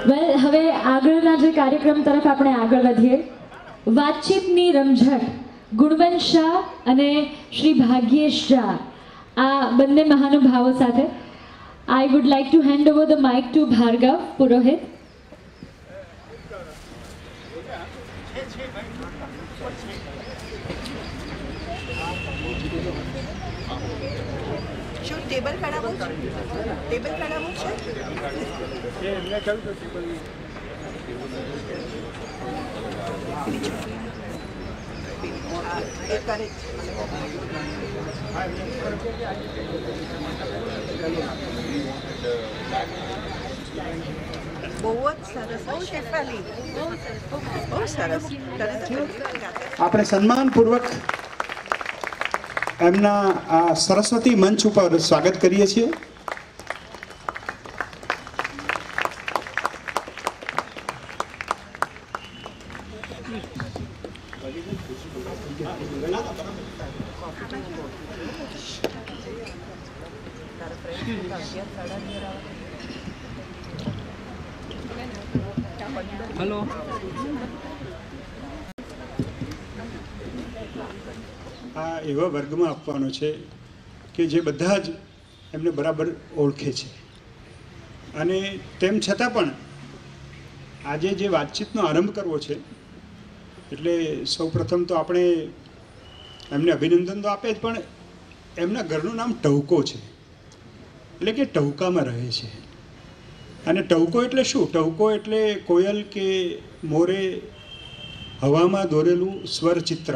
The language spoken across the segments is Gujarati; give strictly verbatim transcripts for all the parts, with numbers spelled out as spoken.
વેલ હવે આગળના જે કાર્યક્રમ તરફ આપણે આગળ વધીએ. વાતચીતની રમઝટ ગુણવંત શાહ અને શ્રી ભાગ્યેશ શાહ આ બંને મહાનુભાવો સાથે I would like to hand over the mic to Bhargav Purohit. શું ટેબલ કઢાવવું છે? ટેબલ કઢાવવું છે? એમને કહ્યું તો ટેબલ એ કરે બહુ જ સરસ બહુ શેફાલી બહુ સરસ. આપણે સન્માનપૂર્વક એમના આ સરસ્વતી મંચ ઉપર સ્વાગત કરીએ છીએ. હેલો. આ એવા વર્ગમાં આપવાનો છે કે જે બધા જ એમને બરાબર ઓળખે છે અને તેમ છતાં પણ આજે જે વાતચીતનો આરંભ કરવો છે એટલે સૌપ્રથમ તો આપણે એમને અભિનંદન તો આપે જ, પણ એમના ઘરનું નામ ટહુકો છે, એટલે કે ટહુકામાં રહે છે. અને ટહુકો એટલે શું? ટહુકો એટલે કોયલ કે મોરે હવામાં દોરેલું સ્વરચિત્ર.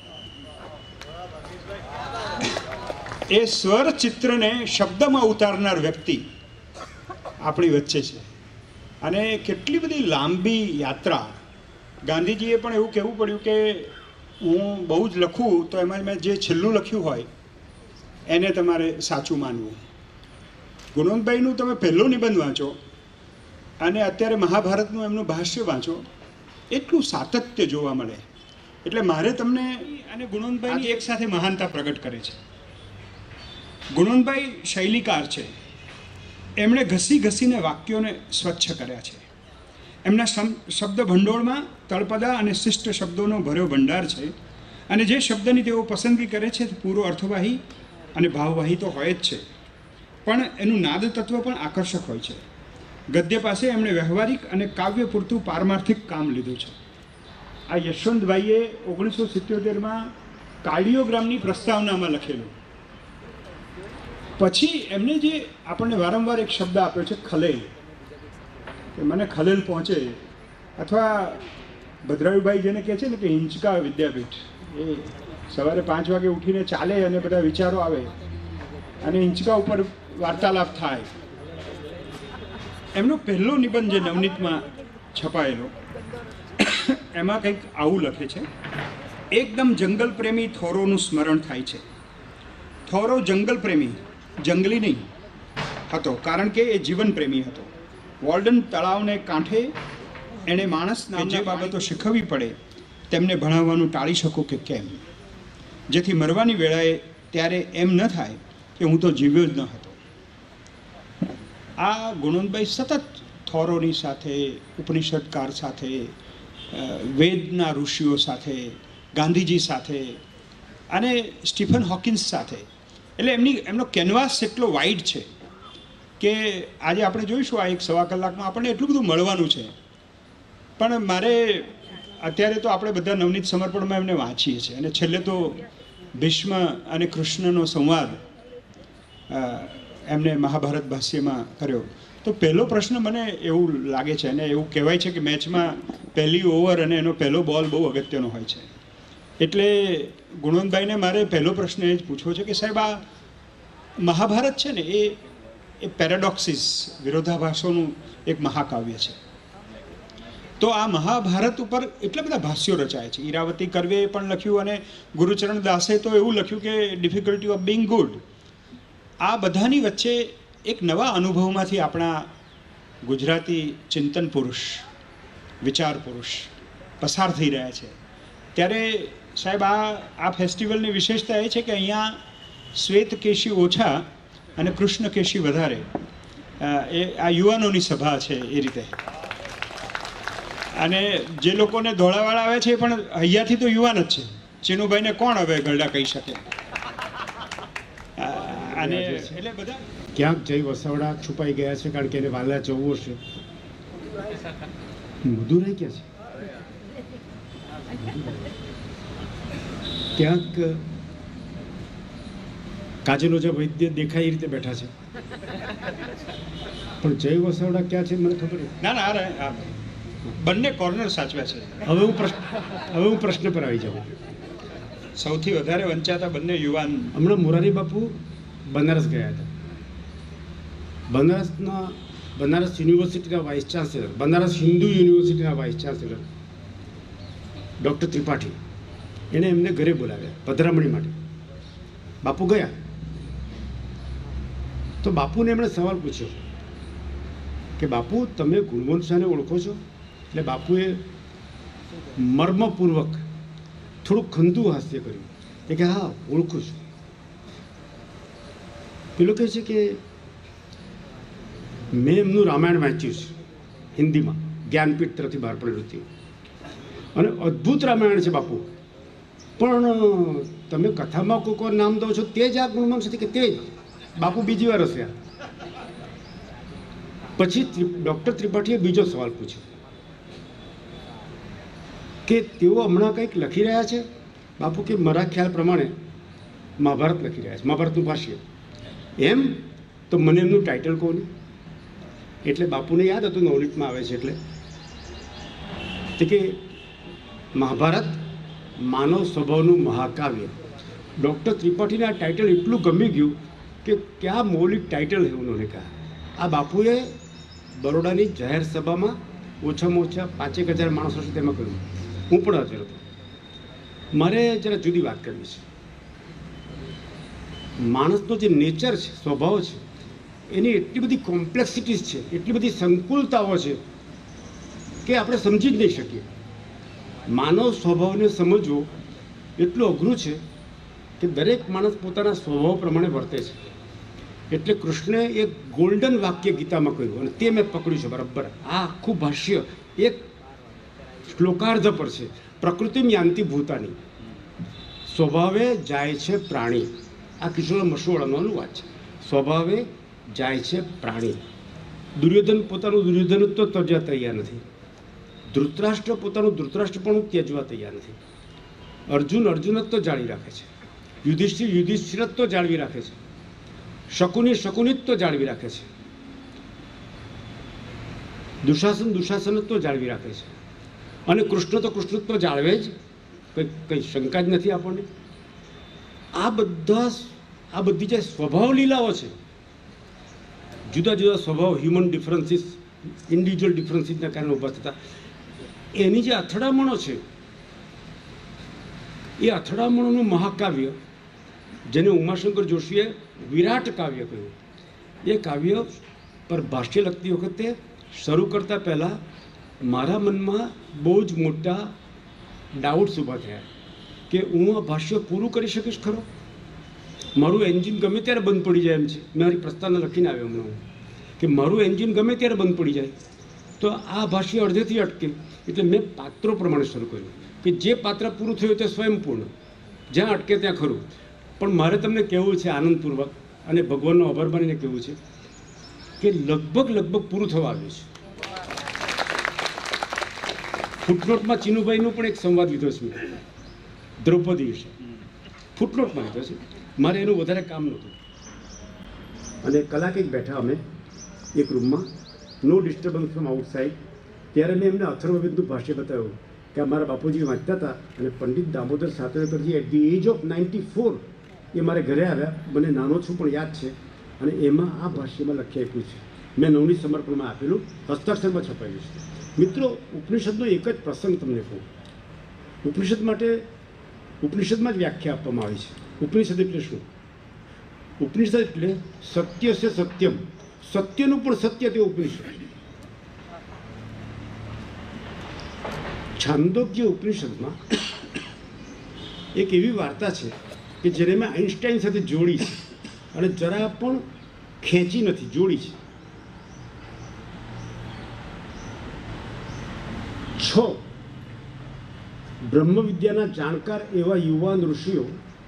એ સ્વર ચિત્રને શબ્દમાં ઉતારનાર વ્યક્તિ આપણી વચ્ચે છે. અને કેટલી બધી લાંબી યાત્રા. ગાંધીજીએ પણ એવું કહેવું પડ્યું કે હું બહુ જ લખું તો એમાં મેં જે છેલ્લું લખ્યું હોય એને તમારે સાચું માનવું. ગુણવંતભાઈનું તમે પહેલો નિબંધ વાંચો અને અત્યારે મહાભારતનું એમનું ભાષ્ય વાંચો, એટલું સાતત્ય જોવા મળે. એટલે મારે તમને અને ગુણવંતભાઈની એક સાથે મહાનતા પ્રગટ કરે છે. ગુણવંતભાઈ શૈલીકાર છે. એમણે ઘસી ઘસીને વાક્યોને સ્વચ્છ કર્યા છે. એમના શબ્દ ભંડોળમાં તળપદા અને શિષ્ટ શબ્દોનો ભર્યો ભંડાર છે. અને જે શબ્દની તેઓ પસંદગી કરે છે તે પૂરો અર્થવાહી અને ભાવવાહી તો હોય જ છે, પણ એનું નાદ તત્વ પણ આકર્ષક હોય છે. ગદ્ય પાસે એમણે વ્યવહારિક અને કાવ્ય પૂરતું પારમાર્થિક કામ લીધું છે. આ યશવંતભાઈએ ઓગણીસો સિત્યોતેરમાં કાર્ડિયોગ્રામની પ્રસ્તાવનામાં લખેલું. પછી એમને જે આપણને વારંવાર એક શબ્દ આપ્યો છે ખલેલ, કે મને ખલેલ પહોંચે, અથવા ભદ્રાયુભાઈ જેને કહે છે ને કે હિંચકા વિદ્યાપીઠ, એ સવારે પાંચ વાગે ઉઠીને ચાલે અને બધા વિચારો આવે અને હિંચકા ઉપર વાર્તાલાપ થાય. એમનો પહેલો નિબંધ જે નવનીતમાં છપાયેલો એમાં કંઈક આવું લખે છે: એકદમ જંગલ પ્રેમી થોરોનું સ્મરણ થાય છે. થોરો જંગલ પ્રેમી, જંગલી નહીં હતો, કારણ કે એ જીવન પ્રેમી હતો. વોલ્ડન તળાવને કાંઠે એણે માણસને જે બાબતો શીખવવી પડે તેમને ભણાવવાનું ટાળી શકું કે કેમ, જેથી મરવાની વેળાએ ત્યારે એમ ન થાય કે હું તો જીવ્યો જ ન હતો. આ ગુણવંતભાઈ સતત થોરોની સાથે, ઉપનિષદકાર સાથે, વેદના ઋષિઓ સાથે, ગાંધીજી સાથે અને સ્ટીફન હોકિન્સ સાથે, એટલે એમની એમનો કેનવાસ એટલો વાઇડ છે કે આજે આપણે જોઈશું આ એક સવા કલાકમાં આપણને એટલું બધું મળવાનું છે. પણ મારે અત્યારે તો આપણે બધા નવનીત સમર્પણમાં એમને વાંચીએ છીએ અને છેલ્લે તો ભીષ્મ અને કૃષ્ણનો સંવાદ એમને મહાભારત ભાષ્યમાં કર્યો. તો પહેલો પ્રશ્ન મને એવું લાગે છે અને એવું કહેવાય છે કે મેચમાં પહેલી ઓવર અને એનો પહેલો બોલ બહુ અગત્યનો હોય છે. એટલે ગુણવંતભાઈને મારે પહેલો પ્રશ્ન એ જ પૂછવો છે કે સાહેબ, આ મહાભારત છે ને એ એ પેરાડોક્સિસ, વિરોધાભાસોનું એક મહાકાવ્ય છે. તો આ મહાભારત ઉપર એટલા બધા ભાષ્યો રચાય છે. ઈરાવતી કરવેએ પણ લખ્યું અને ગુરુચરણ દાસે તો એવું લખ્યું કે ડિફિકલ્ટી ઓફ બિંગ ગુડ. આ બધાની વચ્ચે એક નવા અનુભવમાંથી આપણા ગુજરાતી ચિંતન પુરુષ, વિચાર પુરુષ પસાર થઈ રહ્યા છે. ત્યારે સાહેબ આ આ ફેસ્ટિવલની વિશેષતા એ છે કે અહીંયા શ્વેત કેશી ઓછા અને કૃષ્ણ કેશી વધારે. એ આ યુવાનોની સભા છે એ રીતે. અને જે લોકોને ધોળાવાળા આવે છે એ પણ અહીંયાથી તો યુવાન જ છે. ચીનુભાઈને કોણ હવે ગરડા કહી શકે? અને એટલે બધા ક્યાંક જય વસાવડા છુપાઈ ગયા છે, કારણ કે એને વાલા જવું હશે. મધુર રહી ગયા છે ક્યાંક. કાજલો જે વૈદ્ય દેખાય એ રીતે બેઠા છે, પણ જય વસાવડા ક્યાં છે મને ખબર નથી. ના ના અરે આ બંને કોર્નર સાચવ્યા છે. હવે હું પ્રશ્ન હવે હું પ્રશ્ન પર આવી જાઉં. સૌથી વધારે વંચાતા બંને યુવાન. હમણાં મોરારી બાપુ બનારસ ગયા હતા. બનારસના બનારસ યુનિવર્સિટીના વાઇસ ચાન્સેલર, બનારસ હિન્દુ યુનિવર્સિટીના વાઇસ ચાન્સેલર ડૉક્ટર ત્રિપાઠી, એણે એમને ઘરે બોલાવ્યા પધરામણી માટે. બાપુ ગયા તો બાપુને એમણે સવાલ પૂછ્યો કે બાપુ તમે ગુણવંત શાહને ઓળખો છો? એટલે બાપુએ મર્મપૂર્વક થોડુંક ખંતુ હાસ્ય કર્યું કે હા ઓળખું છું. પેલો કહે છે કે મેં એમનું રામાયણ વાંચ્યું છે હિન્દીમાં, જ્ઞાનપીઠ તરફથી બહાર પડેલું હતું, અને અદ્ભુત રામાયણ છે બાપુ. પણ તમે કથામાં કોઈ કોઈ નામ દો છો તે જ આ ગુણવંત છે કે તે જ? બાપુ બીજી વાર હસ્યા. પછી ડૉક્ટર ત્રિપાઠીએ બીજો સવાલ પૂછ્યો કે તેઓ હમણાં કંઈક લખી રહ્યા છે? બાપુ કે મારા ખ્યાલ પ્રમાણે મહાભારત લખી રહ્યા છે, મહાભારતનું ભાષ્ય. એમ? તો મને એમનું ટાઇટલ કહો ને. એટલે બાપુને યાદ હતું નવનીતમાં આવે છે એટલે કે મહાભારત માનવ સ્વભાવનું મહાકાવ્ય. ડૉક્ટર ત્રિપાઠીને આ ટાઇટલ એટલું ગમી ગયું કે ક્યાં મૌલિક ટાઇટલ है उन्होंने कहा. આ બાપુએ બરોડાની જાહેર સભામાં ઓછામાં ઓછા પાંચેક હજાર માણસો છે તેમાં કહ્યું. હું પણ હાજર હતો. મારે જરા જુદી વાત કરવી છે. માણસનો જે નેચર છે, સ્વભાવ છે, એની એટલી બધી કોમ્પ્લેક્સિટીઝ છે, એટલી બધી સંકુલતાઓ છે કે આપણે સમજી જ નહીં શકીએ. માનવ સ્વભાવને સમજવો એટલું અઘરું છે કે દરેક માણસ પોતાના સ્વભાવ પ્રમાણે વર્તે છે. એટલે કૃષ્ણે એક ગોલ્ડન વાક્ય ગીતામાં કહ્યું અને તે મેં પકડ્યું છે બરાબર. આ આખું ભાષ્ય એક શ્લોકાર્ધ પર છે. પ્રકૃતિમ યાંતિ ભૂતાની, સ્વભાવે જાય છે પ્રાણી. આ કિશોર મસોડાનો અનુવાદ છે. સ્વભાવે જાય છે પ્રાણી. દુર્યોધન પોતાનું દુર્યોધનત્વ ત્યજવા તૈયાર નથી. ધૃતરાષ્ટ્ર પોતાનું ધૃતરાષ્ટ્ર પણ ત્યજવા તૈયાર નથી. અર્જુન અર્જુનત્વ જાળવી રાખે છે. યુધિષ્ઠિર યુધિષ્ઠિરત્વ જાળવી રાખે છે. શકુની શકુનિત્વ જાળવી રાખે છે. દુશાસન દુશાસનત્વ જાળવી રાખે છે. અને કૃષ્ણ તો કૃષ્ણત્વ જાળવે જ, કંઈ કંઈ શંકા જ નથી આપણને. આ બધા આ બધી જે સ્વભાવ લીલાઓ છે, જુદા જુદા સ્વભાવ, હ્યુમન ડિફરન્સીસ, ઇન્ડિવિજ્યુઅલ ડિફરન્સીસના કારણે ઊભા થતા, એની જે અથડામણો છે, એ અથડામણોનું મહાકાવ્ય, જેને ઉમાશંકર જોશીએ વિરાટ કાવ્ય કહ્યું, એ કાવ્ય પર ભાષ્ય લખતી વખતે શરૂ કરતાં પહેલાં મારા મનમાં બહુ જ મોટા ડાઉટ્સ ઊભા થયા કે હું આ ભાષ્ય પૂરું કરી શકીશ ખરો? મારું એન્જિન ગમે ત્યારે બંધ પડી જાય એમ છે. મારી પ્રસ્તાવના લખીને આવ્યો હમણાં હું કે મારું એન્જિન ગમે ત્યારે બંધ પડી જાય તો આ ભાષ્ય અડધેથી અટકે. એટલે મેં પાત્રો પ્રમાણે શરૂ કર્યું કે જે પાત્ર પૂરું થયું તે સ્વયંપૂર્ણ, જ્યાં અટકે ત્યાં ખરું. પણ મારે તમને કહેવું છે આનંદપૂર્વક અને ભગવાનનો આભાર માનીને કહેવું છે કે લગભગ લગભગ પૂરું થવા આવ્યું છે. ફૂટનોટમાં ચીનુભાઈનો પણ એક સંવાદ લીધો છે દ્રૌપદી વિશે, ફૂટનોટમાં લીધો છે. મારે એનું વધારે કામ નહોતું. અને કલાક એક બેઠા અમે એક રૂમમાં, નો ડિસ્ટર્બન્સ ફ્રોમ આઉટસાઇડ. ત્યારે મેં એમને અથર્વવેદનું ભાષ્ય બતાવ્યું કે મારા બાપુજી વાંચતા હતા અને પંડિત દામોદર સાતવકરજી at the age of ninety four એ મારે ઘરે આવ્યા. મને નાનો છું પણ યાદ છે. અને એમાં આ ભાષ્યમાં લખી આપ્યું છે. મેં નવની સમર્પણમાં આપેલું, હસ્તાક્ષરમાં છપાયેલું છે. મિત્રો, ઉપનિષદનો એક જ પ્રસંગ તમને કહું. ઉપનિષદ માટે ઉપનિષદમાં જ વ્યાખ્યા આપવામાં આવી છે. ઉપનિષદ એટલે શું? ઉપનિષદ એટલે સત્ય છે સત્યમ, સત્યનું પણ સત્ય તે ઉપનિષદ. છાંદોગ્ય ઉપનિષદમાં એક એવી વાર્તા છે કે જેને મેં આઇન્સ્ટાઈન સાથે જોડી છે અને જરા પણ ખેંચી નથી, જોડી છે. છ બ્રહ્મ વિદ્યાના જાણકાર એવા યુવાન ઋષિઓ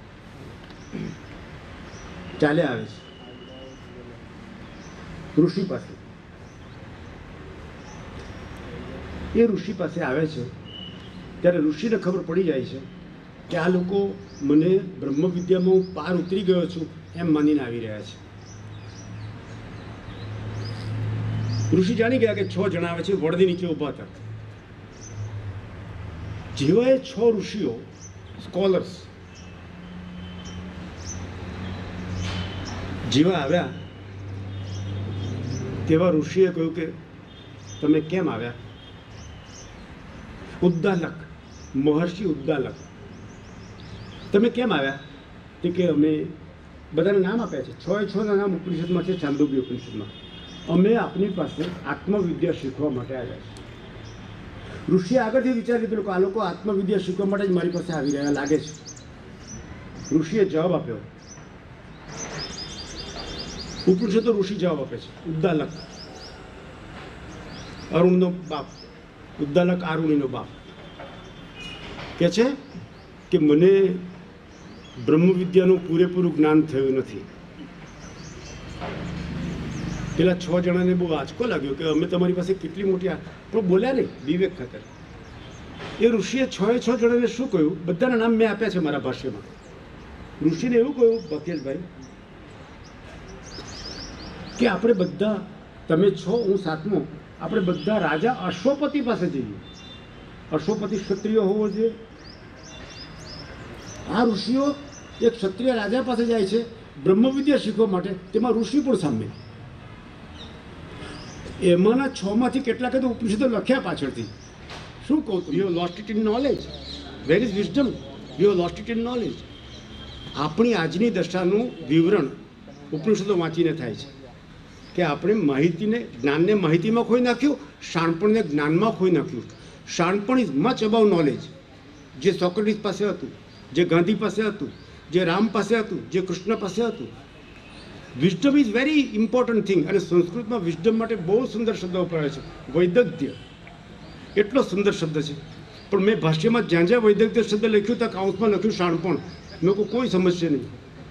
ચાલ્યા આવે છે ઋષિ પાસે. એ ઋષિ પાસે આવે છે ત્યારે ઋષિને ખબર પડી જાય છે કે આ લોકો મને બ્રહ્મ વિદ્યામાં હું પાર ઉતરી ગયો છું એમ માનીને આવી રહ્યા છે. ઋષિ જાણી ગયા કે છ જણા આવે છે, વડની નીચે ઊભા હતા. જેવા એ છ ઋષિઓ સ્કોલર્સ જેવા આવ્યા તેવા ઋષિએ કહ્યું કે તમે કેમ આવ્યા? ઉદ્દાલક, મહર્ષિ ઉદ્દાલક, તમે કેમ આવ્યા? તે કે અમે બધાને નામ આપ્યા છે, છ એ છ ના નામ ઉપનિષદમાં છે, છાંદોગ્ય ઉપનિષદમાં. અમે આપની પાસે આત્મવિદ્યા શીખવા માટે આવ્યા છીએ. ઋષિએ આગળથી વિચારી લીધું કે આ લોકો આત્મવિદ્યા શીખવા માટે જ મારી પાસે આવી રહ્યા લાગે છે. ઋષિએ જવાબ આપ્યો. ઉપનિષદો ઋષિ જવાબ આપે છે. ઉદ્દાલક, અરુણનો બાપ, ઉદ્દાલક આરુણીનો બાપ, કે છે કે મને બ્રહ્મ વિદ્યાનું પૂરેપૂરું જ્ઞાન થયું નથી. પેલા છ જણાને બહુ આંચકો લાગ્યો કે અમે તમારી પાસે કેટલી મોટી, પણ બોલ્યા નહીં વિવેક ખાતર. એ ઋષિએ છ એ છ જણાને શું કહ્યું? બધાના નામ મેં આપ્યા છે મારા ભાષ્યમાં. ઋષિને એવું કહ્યું, બકેશભાઈ, કે આપણે બધા, તમે છો, હું સાતમો, આપણે બધા રાજા અશ્વપતિ પાસે જઈએ. અશ્વપતિ ક્ષત્રિય હોવો જોઈએ. આ ઋષિઓ એક ક્ષત્રિય રાજા પાસે જાય છે બ્રહ્મ વિદ્યા શીખવા માટે, તેમાં ઋષિ પણ સામેલ. એમાંના છ માંથી કેટલાકે તો ઉપનિષદો લખ્યા પાછળથી. શું કહું છું? You have lost it in knowledge. Where is wisdom? You have lost it in knowledge. આપણી આજની દશાનું વિવરણ ઉપનિષદો વાંચીને થાય છે કે આપણે માહિતીને, જ્ઞાનને માહિતીમાં ખોઈ નાખ્યું, શાણપણને જ્ઞાનમાં ખોઈ નાખ્યું. શાણપણ ઇઝ મચ અબાઉ નોલેજ. જે સોક્રેટિસ પાસે હતું, જે ગાંધી પાસે હતું, જે રામ પાસે હતું, જે કૃષ્ણ પાસે હતું. Wisdom is very important thing. અને સંસ્કૃતમાં વિઝડમ માટે બહુ સુંદર શબ્દ વપરાય છે. વૈદગ્ધ્ય એટલો સુંદર શબ્દ છે, પણ મેં ભાષ્યમાં જ્યાં જ્યાં વૈદગ્ધ્ય શબ્દ લખ્યું ત્યાં કાઉન્સમાં લખ્યું શાણપણ. મેં કોઈ કોઈ સમજશે નહીં.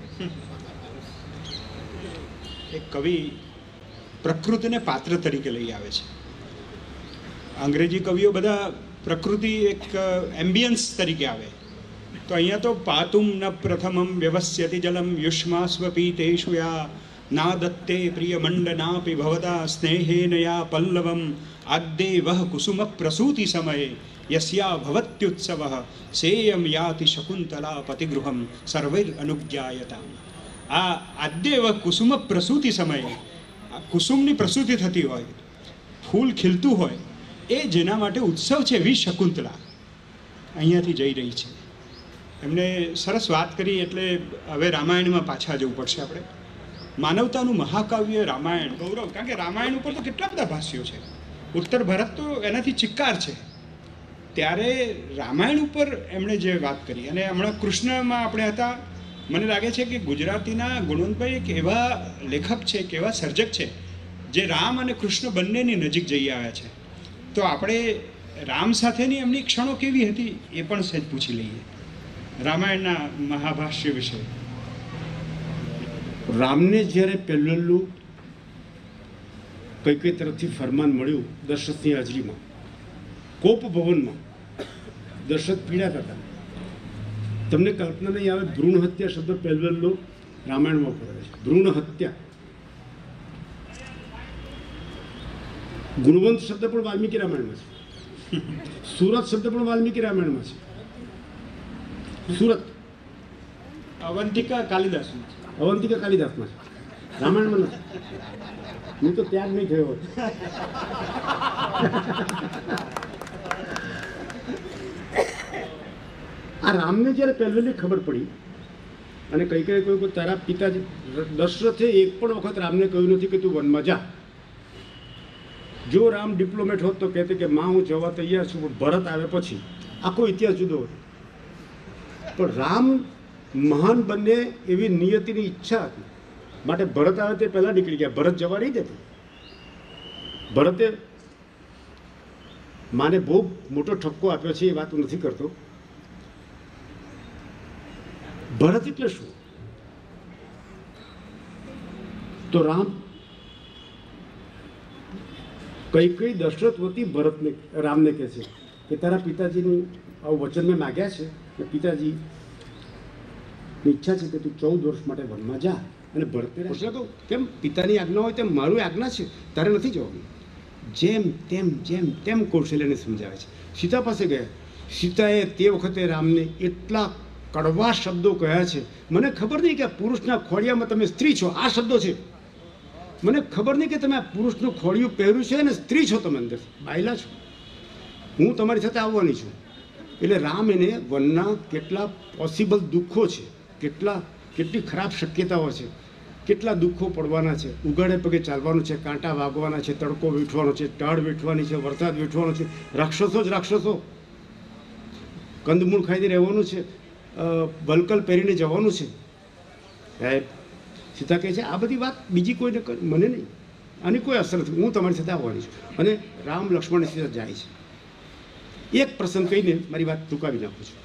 એક કવિ પ્રકૃતિને પાત્ર તરીકે લઈ આવે છે. અંગ્રેજી કવિઓ બધા પ્રકૃતિ એક એમ્બિયન્સ તરીકે આવે, તો અહીંયા તો પાતુમ ન પ્રથમમ વ્યવસ્યતિ જલમ યુષ્માસ્વ પીતેષુ યા ના દત્તે પ્રિય મંડનાપી ભવતા સ્નેહેન યા પલ્લવમ આદ્દે વહ કુસુમ પ્રસૂતિ સમયે યસ્યા ભવત્યુત્સવ સેયમ યાતિ શકુંતલા પતિગૃહમ સર્વૈર અનુજ્ઞાયતા. આ આદ્ય વહ કુસુમ પ્રસૂતિ સમયે, આ કુસુમની પ્રસૂતિ થતી હોય, ફૂલ ખીલતું હોય, એ જેના માટે ઉત્સવ છે, એવી શકુંતલા અહીંયાથી જઈ રહી છે. એમને સરસ વાત કરી, એટલે હવે રામાયણમાં પાછા જવું પડશે આપણે. માનવતાનું મહાકાવ્ય રામાયણ, ગૌરવ, કારણ કે રામાયણ ઉપર તો કેટલા બધા ભાષ્યો છે. ઉત્તર ભારત તો એનાથી ચિક્કાર છે. ત્યારે રામાયણ ઉપર એમણે જે વાત કરી, અને હમણાં કૃષ્ણમાં આપણે હતા, મને લાગે છે કે ગુજરાતીના ગુણવંતભાઈ એક એવા લેખક છે, એક એવા સર્જક છે જે રામ અને કૃષ્ણ બંનેની નજીક જઈ આવ્યા છે. તો આપણે રામ સાથેની એમની ક્ષણો કેવી હતી એ પણ સહેજ પૂછી લઈએ રામાયણના મહાભાષ્ય વિશે. રામને જ્યારે પહેલું કઈ કઈ તરફથી ફરમાન મળ્યું દશરથની હાજરીમાં, કોપ ભવનમાં દશરથ પીડાતા હતા. તમને કલ્પના નહીં આવે, ભ્રૂણ હત્યા શબ્દ પહેલો રામાયણમાં વપરાય છે. ભ્રૂણ હત્યા. ગુણવંત શબ્દ પણ વાલ્મીકી રામાયણમાં છે. સુરત શબ્દ પણ વાલ્મીકી રામાયણમાં છે. સુરત અવંતિકા કાલિદાસ, અવંતિકા કાલિદાસમાં છે, રામાયણમાં નથી. હું તો ત્યાં જ નહીં થયો. આ રામને જ્યારે પહેલેથી ખબર પડી, અને કઈ કઈ કોઈ તારા પિતાજી દશરથે એક પણ વખત રામને કહ્યું નથી કે તું વનમાં જા. જો રામ ડિપ્લોમેટ હોત તો કહેતે કે માં હું જવા તૈયાર છું, પણ ભરત આવે પછી આખો ઇતિહાસ જુદો હતો. પણ રામ મહાન બને એવી નિયતિની ઈચ્છા હતી, માટે ભરત આવે તે પહેલાં નીકળી ગયા. ભરત જવા નહીં દેતો. ભરતે માને બહુ મોટો ઠપકો આપ્યો છે એ વાત હું નથી કરતો. ભરત એટલે શું? તો રામ કઈ કઈ દશરથ વતી ભરતને રામને કહે છે કે તારા પિતાજીનું આવું વચન મેં માગ્યા છે કે પિતાજી ઈચ્છા છે કે તું ચૌદ વર્ષ માટે વનમાં જા. અને ભરતે પૂછ્યા કહું કેમ પિતાની આજ્ઞા હોય તેમ મારું આજ્ઞા છે, તારે નથી જવાનું. જેમ તેમ જેમ તેમ કૌશલ્યને સમજાવે છે. સીતા પાસે ગયા. સીતાએ તે વખતે રામને એટલા કડવા શબ્દો કહ્યા છે, મને ખબર નહીં કે આ પુરુષના ખોડિયામાં તમે સ્ત્રી છો. આ શબ્દો છે. મને ખબર નહીં કે તમે આ પુરુષનું ખોડિયું પહેર્યું છે અને સ્ત્રી છો, તમે અંદર બાયલા છો, હું તમારી સાથે આવવાની છું. એટલે રામ એને વનના કેટલા પોસિબલ દુઃખો છે, કેટલા કેટલી ખરાબ શક્યતાઓ છે, કેટલા દુઃખો પડવાના છે, ઉગાડે પગે ચાલવાનું છે, કાંટા વાગવાના છે, તડકો વીઠવાનો છે, ટાળ વીઠવાની છે, વરસાદ વીઠવાનો છે, રાક્ષસો જ રાક્ષસો, કંદમૂળ ખાઈને રહેવાનું છે, વલકલ પહેરીને જવાનું છે. સાહેબ સીતા કહે છે આ બધી વાત બીજી કોઈને મને નહીં, આની કોઈ અસર નથી, હું તમારી સાથે આવવાની છું. અને રામ લક્ષ્મણ સીતા જાય છે. એક પ્રસંગ કહીને મારી વાત ટૂંકાવી નાખું છું.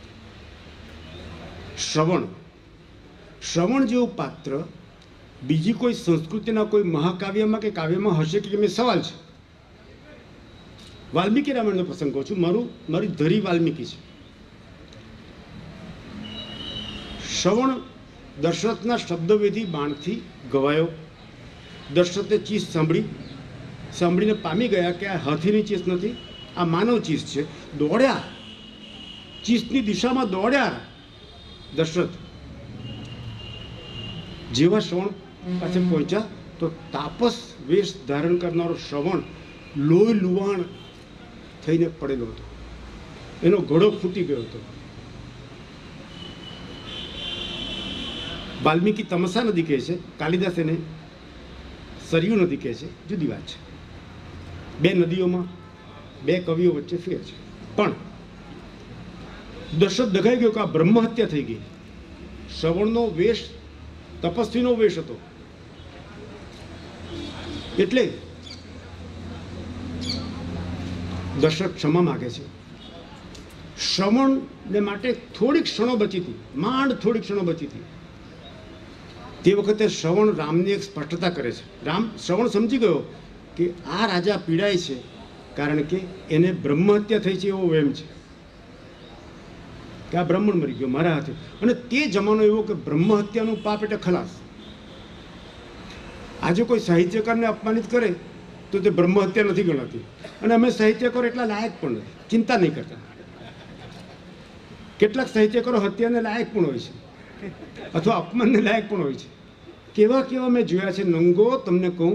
શ્રવણ શ્રવણ જેવું પાત્ર બીજી કોઈ સંસ્કૃતિના કોઈ મહાકાવ્યમાં કે કાવ્યમાં હશે કે મેં સવાલ છે. વાલ્મીકી રામાયણનો પ્રસંગ કહું છું. મારું મારી ધરી વાલ્મીકી છે. શ્રવણ દશરથના શબ્દવેધી બાણથી ગવાયો. દશરથે ચીસ સાંભળી સાંભળીને પામી ગયા કે આ હાથીની ચીસ નથી, આ માનવ ચીસ છે. દોડ્યા, ચીસની દિશામાં દોડ્યા દશરથ. જેવા શ્રવણ પાસે પહોંચ્યા તો તાપસ વેશ ધારણ કરનારો શ્રવણ લોહી લુવાણ થઈને પડેલો હતો. એનો ઘડો ફૂટી ગયો હતો. વાલ્મીકી તમસા નદી કહે છે, કાલિદાસ એને સરયુ નદી કહે છે. જુદી વાત છે. બે નદીઓમાં બે કવિઓ વચ્ચે ફેર છે. પણ દશરથ દગાઈ ગયો કે આ બ્રહ્મ હત્યા થઈ ગઈ. શ્રવણનો વેશ તપસ્વીનો વેશ હતો. એટલે દશરથ ક્ષમા માગે છે. શ્રવણને માટે થોડીક ક્ષણો બચી હતી, માંડ થોડીક ક્ષણો બચી હતી. તે વખતે શ્રવણ રામની એક સ્પષ્ટતા કરે છે. રામ શ્રવણ સમજી ગયો કે આ રાજા પીડાય છે કારણ કે એને બ્રહ્મ હત્યા થઈ છે એવો વહેમ છે કે આ બ્રાહ્મણ મરી ગયો મારા હાથે. અને તે જમાનો એવો કે બ્રહ્મ હત્યાનું પાપ એટલે ખલાસ. આજે કોઈ સાહિત્યકારને અપમાનિત કરે તો તે બ્રહ્મ હત્યા નથી ગણાતી. અને અમે સાહિત્યકારો એટલા લાયક પણ નથી, ચિંતા નહીં કરતા. કેટલાક સાહિત્યકારો હત્યાને લાયક પણ હોય છે અથવા અપમાનને લાયક પણ હોય છે. કેવા કેવા મેં જોયા છે નંગો. તમને કહું,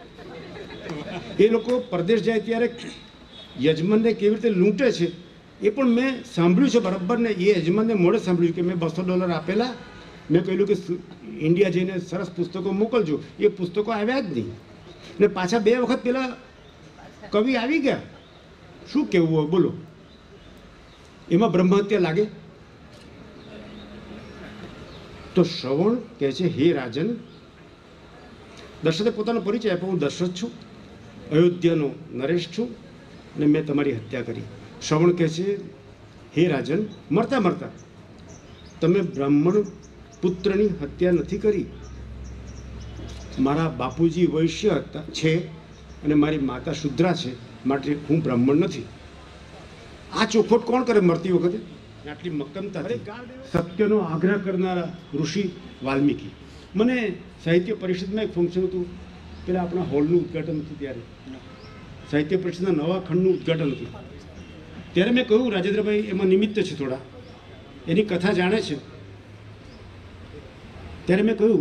એ લોકો પરદેશ જાય ત્યારે યજમાનને કેવી રીતે લૂંટે છે એ પણ મેં સાંભળ્યું છે બરાબર. ને એ યજમાનને મોડે સાંભળ્યું કે મેં બસો ડોલર આપેલા, મેં કહ્યું કે ઇન્ડિયા જઈને સરસ પુસ્તકો મોકલજો. એ પુસ્તકો આવ્યા જ નહીં. ને પાછા બે વખત પેલા કવિ આવી ગયા. શું કહેવું હોય બોલો? એમાં બ્રહ્મહત્યા લાગે? તો શ્રવણ કહે છે હે રાજન, દશરથે પોતાનો પરિચય આપ્યો, હું દશરથ છું, અયોધ્યાનો નરેશ છું અને મેં તમારી હત્યા કરી. શ્રવણ કહે છે હે રાજન, મરતા મરતા તમે બ્રાહ્મણ પુત્રની હત્યા નથી કરી. મારા બાપુજી વૈશ્ય હતા છે અને મારી માતા શુદ્રા છે, માટે હું બ્રાહ્મણ નથી. આ ચોખવટ કોણ કરે મરતી વખતે? આટલી મક્કમતાથી સત્યનો આગ્રહ કરનારા ઋષિ વાલ્મીકી. મને સાહિત્ય પરિષદમાં એક ફંક્શન હતું, પેલા આપણા હોલનું ઉદ્ઘાટન હતું, ત્યારે સાહિત્ય પરિષદના નવા ખંડનું ઉદ્ઘાટન હતું. ત્યારે મેં કહ્યું રાજેન્દ્રભાઈ એમાં નિમિત્ત છે, થોડા એની કથા જાણે છે. ત્યારે મેં કહ્યું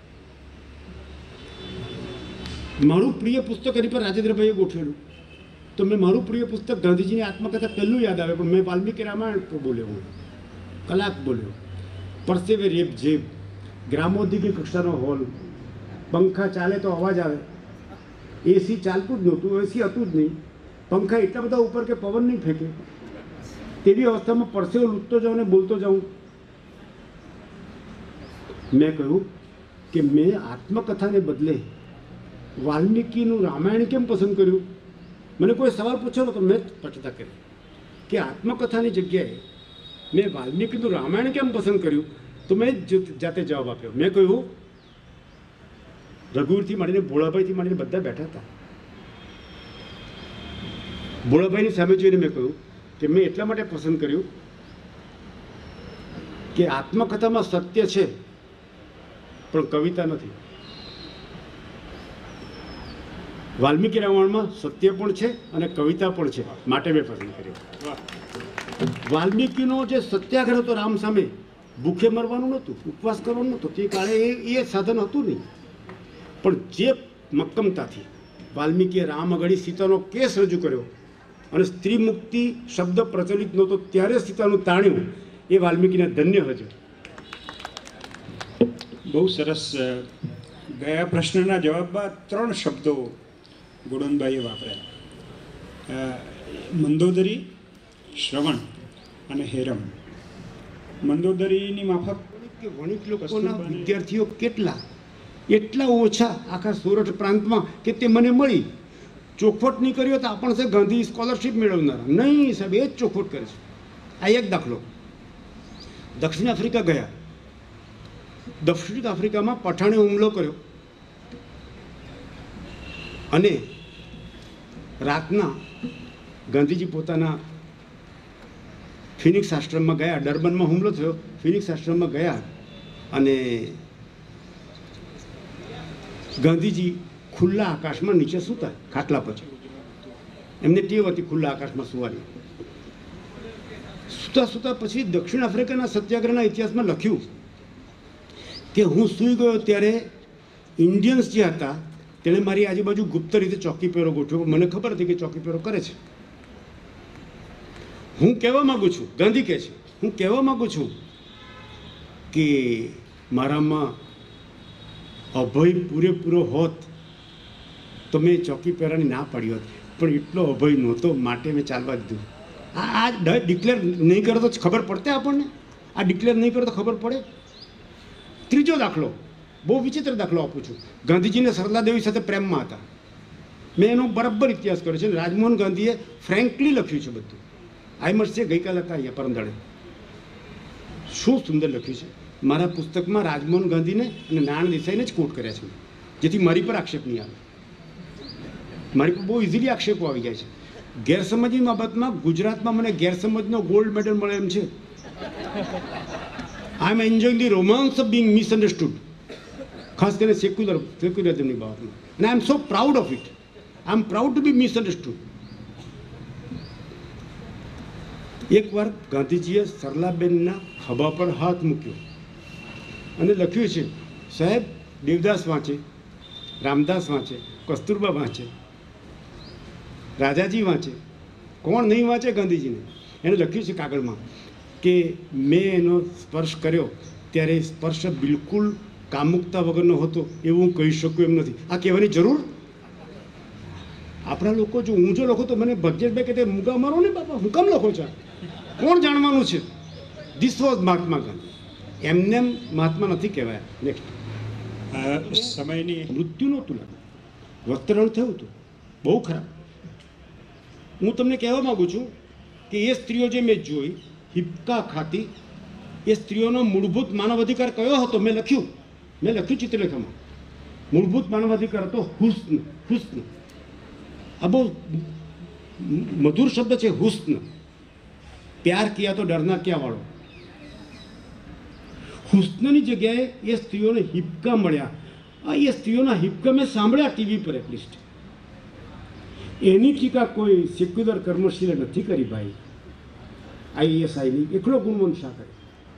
મારું પ્રિય પુસ્તક એની પર રાજેન્દ્રભાઈએ ગોઠવેલું. તો મેં મારું પ્રિય પુસ્તક ગાંધીજીની આત્મકથા પહેલું યાદ આવે, પણ મેં વાલ્મીકી રામાયણ પર બોલ્યો, હું કલાક બોલ્યો. પરસેવે રેપ જેબ, ગ્રામોદ્યોગિક કક્ષાનો હોલ, પંખા ચાલે તો અવાજ આવે, એસી ચાલતું જ નહોતું, એસી હતું જ નહીં, પંખા એટલા બધા ઉપર કે પવન નહીં ફેંકે, તેવી અવસ્થામાં પરસેવો લૂંટતો જાઉં ને બોલતો જાઉં. મેં કહ્યું કે મેં આત્મકથાને બદલે વાલ્મીકીનું રામાયણ કેમ પસંદ કર્યું? મને કોઈ સવાલ પૂછ્યો ને તો મેં જ સ્પષ્ટતા કરી કે આત્મકથાની જગ્યાએ મેં વાલ્મીકીનું રામાયણ કેમ પસંદ કર્યું, તો મેં જ જાતે જવાબ આપ્યો. મેં કહ્યું, રઘુવીરથી માંડીને ભોળાભાઈથી માંડીને બધા બેઠા હતા. ભોળાભાઈની સામે જોઈને મેં કહ્યું કે મેં એટલા માટે પસંદ કર્યું કે આત્મકથામાં સત્ય છે પણ કવિતા નથી. વાલ્મીકી રામાયણમાં સત્ય પણ છે અને કવિતા પણ છે, માટે મેં પસંદ કર્યું. વાલ્મીકીનો જે સત્યાગ્રહ હતો રામ સામે, ભૂખે મરવાનું નહોતું, ઉપવાસ કરવાનું નહોતું, તે કાળે એ એ સાધન હતું નહીં. પણ જે મક્કમતાથી વાલ્મીકીએ રામ આગળ સીતાનો કેસ રજૂ કર્યો અને સ્ત્રી મુક્તિ શબ્દ પ્રચલિત નહોતો ત્યારે સીતાનું તાણ્યું, એ વાલ્મીકીને ધન્ય હજુ. બહુ સરસ. ગયા પ્રશ્નના જવાબમાં ત્રણ શબ્દો ગુણવંતભાઈએ વાપર્યા: મંદોદરી, શ્રવણ અને હેરમ. મંદોદરીની માફક કે વણિક લોકોના વિદ્યાર્થીઓ કેટલા, એટલા ઓછા આખા સુરત પ્રાંતમાં કે તે મને મળી. ચોખવટ નહીં કર્યો તો આપણને ગાંધી સ્કોલરશીપ મેળવનારા નહીં, સાહેબ એ જ ચોખવટ કરે છે. આ એક દાખલો. દક્ષિણ આફ્રિકા ગયા. દક્ષિણ આફ્રિકામાં પઠાણે હુમલો કર્યો અને રાતના ગાંધીજી પોતાના ફિનિક્સ આશ્રમમાં ગયા. ડર્બનમાં હુમલો થયો, ફિનિક્સ આશ્રમમાં ગયા અને ગાંધીજી ખુલ્લા આકાશમાં નીચે સૂતા ખાટલા પર. એમને ટેવ હતી ખુલ્લા આકાશમાં સુવાની. સૂતા સૂતા પછી દક્ષિણ આફ્રિકાના સત્યાગ્રહના ઇતિહાસમાં લખ્યું કે હું સૂઈ ગયો ત્યારે ઇન્ડિયન્સ જે હતા તેણે મારી આજુબાજુ ગુપ્ત રીતે ચોકી પહેરો ગોઠવ્યો. મને ખબર હતી કે ચોકી પહેરો કરે છે. હું કહેવા માગું છું, ગાંધી કહે છે, હું કહેવા માગું છું કે મારામાં અભય પૂરેપૂરો હોત તો મેં ચોકી પહેરાની ના પાડી હોત, પણ એટલો અભય નહોતો માટે મેં ચાલવા દીધું. આ આ ડિક્લેર નહીં કરો તો ખબર પડતે આપણને? આ ડિક્લેર નહીં કરો તો ખબર પડે? ત્રીજો દાખલો, બહુ વિચિત્ર દાખલો આપું છું. ગાંધીજીને સરલા દેવી સાથે પ્રેમમાં હતા. મેં એનો બરાબર ઇતિહાસ કર્યો છે. રાજમોહન ગાંધીએ ફ્રેન્કલી લખ્યું છે બધું. આઈ મસ્ટ છે, ગઈકાલે હતા અહીંયા પરમદાડે. શું સુંદર લખ્યું છે. મારા પુસ્તકમાં રાજમોહન ગાંધીને અને નારાયણ દેસાઈને જ કોટ કર્યા છે, જેથી મારી પર આક્ષેપ નહીં આવે. મારી પર બહુ ઇઝીલી આક્ષેપો આવી જાય છે. ગેરસમજની બાબતમાં ગુજરાતમાં મને ગેરસમજનો ગોલ્ડ મેડલ મળે એમ છે. I am enjoying the romance of being misunderstood, ખાસ કરીને સેક્યુલર સેક્યુલરિઝમની બાબતમાં. અને I am so proud of it. I am proud to be misunderstood. એકવાર ગાંધીજીએ સરલાબેનના ખભા પર હાથ મૂક્યો અને લખ્યું છે, સાહેબ દેવદાસ વાંચે, રામદાસ વાંચે, કસ્તુરબા વાંચે, રાજાજી વાંચે, કોણ નહીં વાંચે ગાંધીજીને? એણે લખ્યું છે કાગળમાં કે મેં એનો સ્પર્શ કર્યો ત્યારે સ્પર્શ બિલકુલ કામુકતા વગરનો હતો એવું હું કહી શકું એમ નથી. આ કહેવાની જરૂર? આપણા લોકો જો હું જો લખો તો મને ભગજેશભાઈ કે તે મૂગા મારો ને બાપા, હું કેમ લખો છો? કોણ જાણવાનું છે? This was Mahatma Gandhi. એમને મહાત્મા નથી કહેવાય. નેક્સ્ટ. સમયની મૃત્યુ નહોતું લાગ્યું, વસ્ત્રણ થયું હતું, બહુ ખરાબ. હું તમને કહેવા માગું છું કે એ સ્ત્રીઓ જે મેં જોઈ હિપકા ખાતી, એ સ્ત્રીઓનો મૂળભૂત માનવ અધિકાર કયો હતો? મેં લખ્યું મેં લખ્યું ચિત્રલેખામાં. મૂળભૂત માનવ અધિકાર હતો હુસ્ન. હુસ્ન આ બહુ મધુર શબ્દ છે, હુસ્ન. પ્યાર કિયા તો ડરના ક્યાં વાળો. હુસ્નની જગ્યાએ એ સ્ત્રીઓને હિપકા મળ્યા. આ એ સ્ત્રીઓના હિપકા મેં સાંભળ્યા ટીવી પર એટલીસ્ટ. એની ટીકા કોઈ સેક્યુલર કર્મશીલે નથી કરી ભાઈ. આઈએસઆઈની એકલો ગુણવંત શાહ કરે.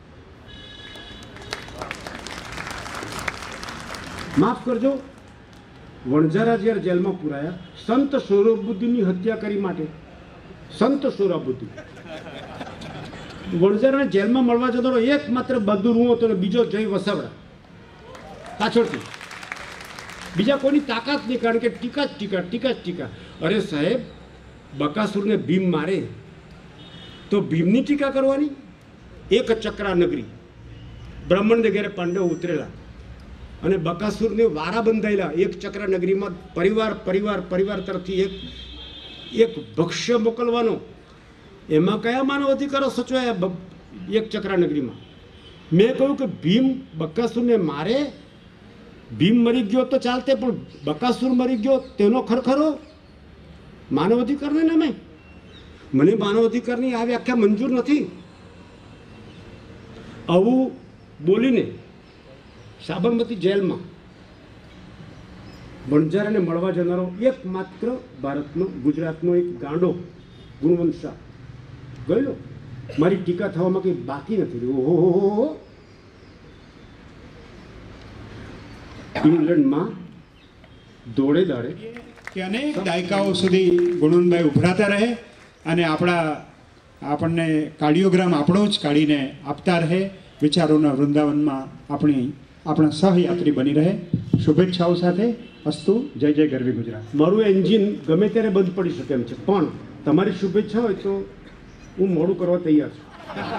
માફ કરજો, વણઝારા જ્યારે જેલમાં પુરાયા, સંત સોહરાબુદ્દીનની હત્યા કરી માટે. સંત સોહરાબુદ્દીન વણઝારાને જેલમાં મળવા જતો એકમાત્ર બહાદુર હું હતો ને બીજો જય વસાવડા પાછળથી. બીજા કોઈની તાકાત નહીં, કારણ કે ટીકા જ ટીકા ટીકા જ ટીકા. અરે સાહેબ, બકાસુરને ભીમ મારે તો ભીમની ટીકા કરવાની? એક ચક્રા નગરી, બ્રાહ્મણને ઘેરે પાંડવો ઉતરેલા અને બકાસુરને વારા બંધાયેલા. એક ચક્રા નગરીમાં પરિવાર પરિવાર પરિવાર તરફથી એક એક ભક્ષ્ય મોકલવાનો, એમાં કયા માનવ અધિકારો સચવાયા બ- એક ચક્રાનગરીમાં? મેં કહ્યું કે ભીમ બકાસુરને મારે, ભીમ મરી ગયો તો ચાલતે, પણ બકાસુર મરી ગયો તેનો ખરખરો માનવ અધિકારને નામે? મને માનવ અધિકારની આ વ્યાખ્યા મંજૂર નથી. આવું બોલીને સાબરમતી જેલમાં વણઝારાને મળવા જનારો એકમાત્ર ભારતનો, ગુજરાતનો એક ગાંડો ગુણવંત શાહ ગયેલો. મારી ટીકા થવામાં કંઈ બાકી નથી રહ્યું. ઓહો, ઇંગ્લેન્ડમાં દોડે દાડે કે અનેક દાયકાઓ સુધી ગુણવંતભાઈ ઉભરાતા રહે અને આપણા આપણને કાર્ડિયોગ્રામ આપણો જ કાઢીને આપતા રહે, વિચારોના વૃંદાવનમાં આપણી આપણા સહયાત્રી બની રહે. શુભેચ્છાઓ સાથે અસ્તુ. જય જય ગરવી ગુજરાત. મારું એન્જિન ગમે ત્યારે બંધ પડી શકે એમ છે, પણ તમારી શુભેચ્છા હોય તો હું મોડું કરવા તૈયાર છું.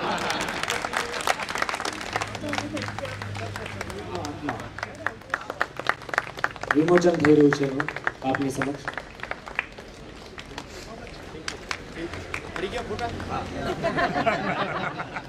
વિમોચન થઈ રહ્યું છે એનું આપની સમક્ષ. ફોટા